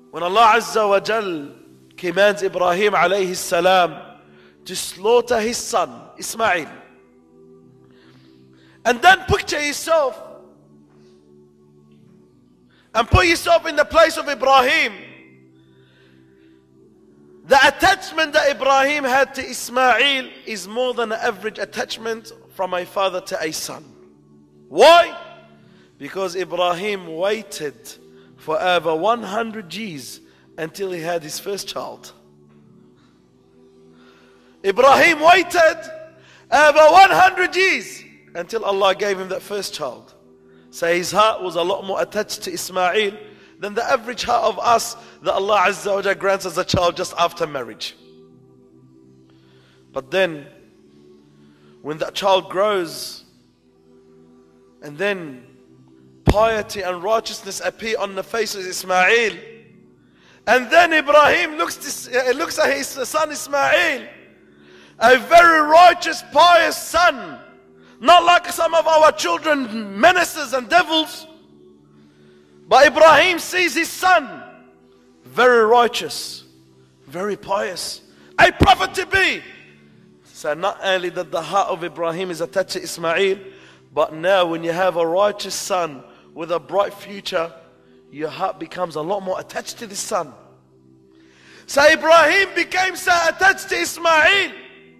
when Allah Azza wa Jal commands Ibrahim alayhi salam to slaughter his son Ismail. And then picture yourself and put yourself in the place of Ibrahim. The attachment that Ibrahim had to Ismail is more than an average attachment from a father to a son. Why? Because Ibrahim waited for over 100 years until he had his first child. Ibrahim waited over 100 years until Allah gave him that first child. So his heart was a lot more attached to Ismail than the average heart of us that Allah Azza wa Jalla grants as a child just after marriage. But then, when that child grows, and then piety and righteousness appear on the face of Ismail, and then Ibrahim looks at his son Ismail, a very righteous, pious son, not like some of our children, menaces and devils. But Ibrahim sees his son, very righteous, very pious, a prophet to be. So not only that the heart of Ibrahim is attached to Ismail, but now when you have a righteous son with a bright future, your heart becomes a lot more attached to this son. So Ibrahim became so attached to Ismail.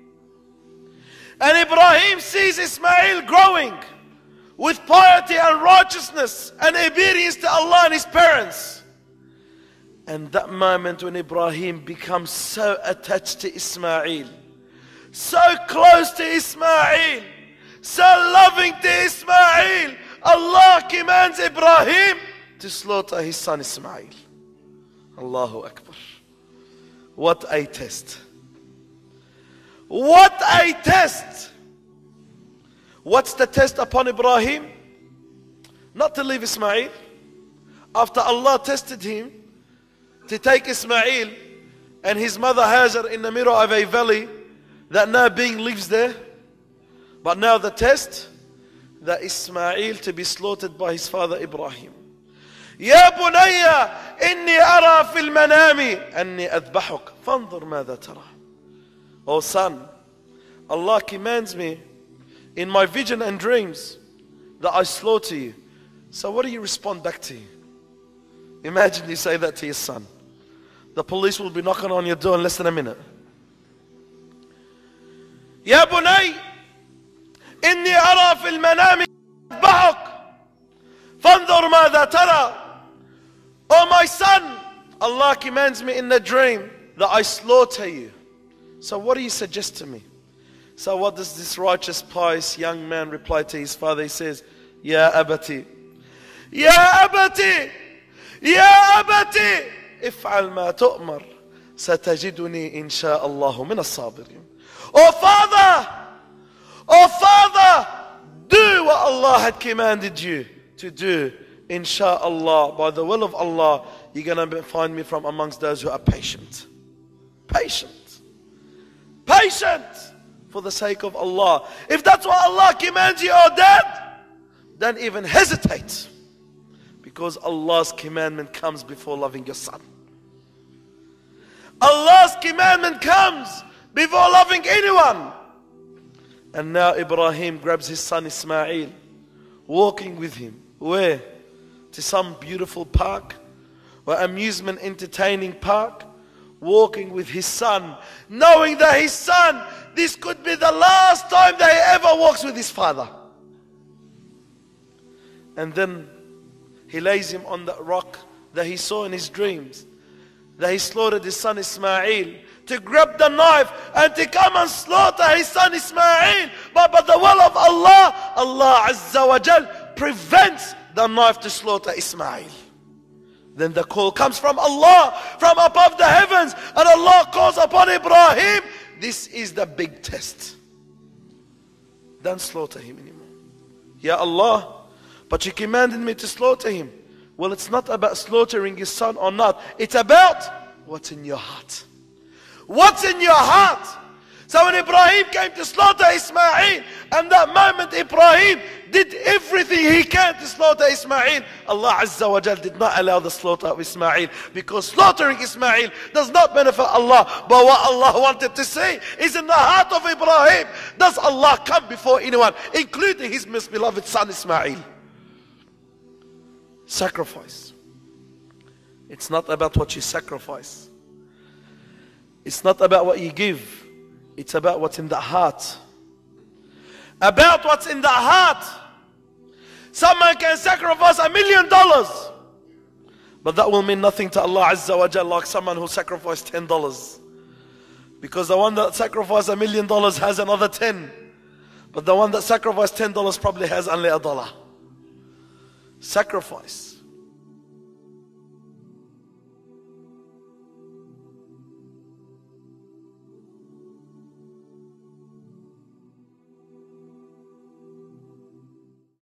And Ibrahim sees Ismail growing with piety and righteousness and obedience to Allah and his parents. And that moment when Ibrahim becomes so attached to Ismail, so close to Ismail, so loving to Ismail, Allah commands Ibrahim to slaughter his son Ismail. Allahu Akbar. What a test. What a test. What's the test upon Ibrahim? Not to leave Ismail. After Allah tested him to take Ismail and his mother Hajar in the middle of a valley that no being lives there. But now the test, that Ismail to be slaughtered by his father Ibrahim. يا بني إني أرى في المنام أني أذبحك فانظر ماذا ترى. Oh son, Allah commands me in my vision and dreams that I slaughter you. So what do you respond back to? Imagine you say that to your son. The police will be knocking on your door in less than a minute. يا بني إني أرى في المنام أذبحك فانظر ماذا ترى. Oh my son, Allah commands me in the dream that I slaughter you. So what do you suggest to me? So what does this righteous, pious young man reply to his father? He says, Ya abati, Ya abati, Ya abati, if'al ma tu'mar, satajiduni insha'Allahu min as-sabirin. Oh father, do what Allah had commanded you to do. Insha'Allah, by the will of Allah, you're going to find me from amongst those who are patient. Patient. Patient for the sake of Allah. If that's what Allah commands you, oh dad, don't even hesitate. Because Allah's commandment comes before loving your son. Allah's commandment comes before loving anyone. And now Ibrahim grabs his son Ismail, walking with him. Where? To some beautiful park or amusement entertaining park, walking with his son, knowing that his son, this could be the last time that he ever walks with his father. And then he lays him on that rock that he saw in his dreams, that he slaughtered his son Ismail, to grab the knife and to come and slaughter his son Ismail. But by the will of Allah, Allah Azza wa Jal prevents the knife to slaughter Ismail. Then the call comes from Allah, from above the heavens, and Allah calls upon Ibrahim. This is the big test. Don't slaughter him anymore. Ya Allah, but you commanded me to slaughter him. Well, it's not about slaughtering your son or not. It's about what's in your heart. What's in your heart? So when Ibrahim came to slaughter Ismail, and that moment Ibrahim did everything he can to slaughter Ismail, Allah Azza wa Jal did not allow the slaughter of Ismail, because slaughtering Ismail does not benefit Allah. But what Allah wanted to say is in the heart of Ibrahim, does Allah come before anyone, including his most beloved son Ismail? Sacrifice. It's not about what you sacrifice. It's not about what you give. It's about what's in the heart. About what's in the heart. Someone can sacrifice $1 million, but that will mean nothing to Allah Azza wa Jalla, like someone who sacrificed $10. Because the one that sacrificed $1 million has another 10. But the one that sacrificed $10 probably has only $1. Sacrifice.